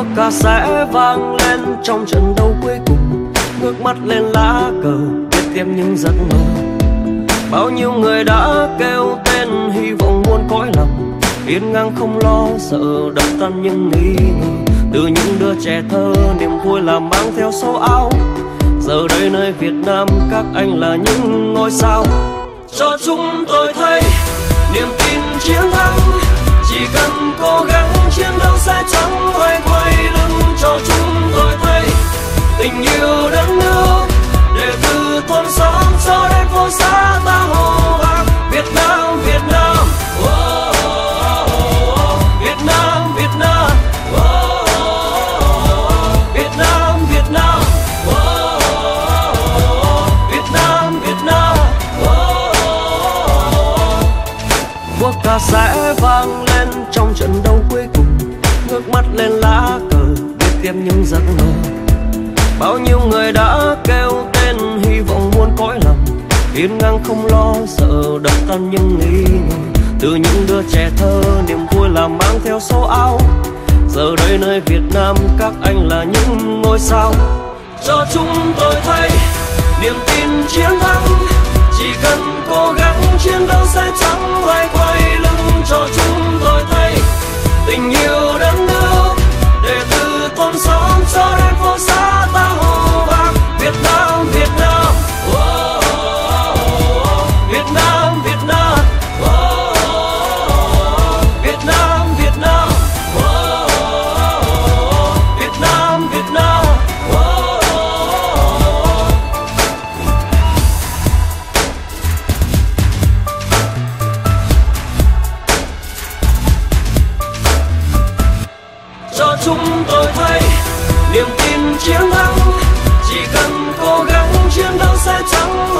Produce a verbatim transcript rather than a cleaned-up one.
Quốc ca sẽ vang lên trong trận đấu cuối cùng, ngước mắt lên lá cờ viết tiếp những giấc mơ. Bao nhiêu người đã kêu tên hy vọng muôn cõi lòng, yên ngang không lo sợ đập tan những nghi ngờ. Từ những đứa trẻ thơ niềm vui là mang theo số áo, giờ đây nơi Việt Nam các anh là những ngôi sao. Cho chúng tôi thấy niềm tin chiến thắng, chỉ cần cố gắng chiến đấu sẽ chẳng quay quay lưng. Cho chúng tôi thấy tình yêu đất nước, để từ thôn xóm cho đến phố xá ta hô vang Việt Nam, Việt Nam, oh, oh, oh. Việt Nam, Việt Nam, oh, oh. Việt Nam, Việt Nam, oh, oh. Việt Nam, Việt Nam, oh, oh. Quốc ca sẽ vang lên trong trận đấu cuối cùng, ngước mắt lên lá cờ viết tiếp những giấc mơ. Bao nhiêu người đã kêu tên hy vọng muôn cõi lòng, yên ngang không lo sợ đập tan những nghi ngờ. Từ những đứa trẻ thơ niềm vui là mang theo số áo, giờ đây nơi Việt Nam các anh là những ngôi sao. Cho chúng tôi thấy niềm tin chiến thắng, chỉ cần cố gắng chiến đấu sẽ chẳng quay quay lưng. Cho chúng tôi thấy tình yêu đất nước, để từ thôn xóm cho đến phố xá ta hô vang Việt Nam, Việt Nam, oh, oh, oh. Việt Nam, Việt Nam, oh, oh. Việt Nam, Việt Nam, oh, oh. Việt Nam, Việt Nam, oh, oh. Cho chúng tôi thấy niềm tin chiến thắng, chỉ cần cố gắng chiến đấu sẽ chẳng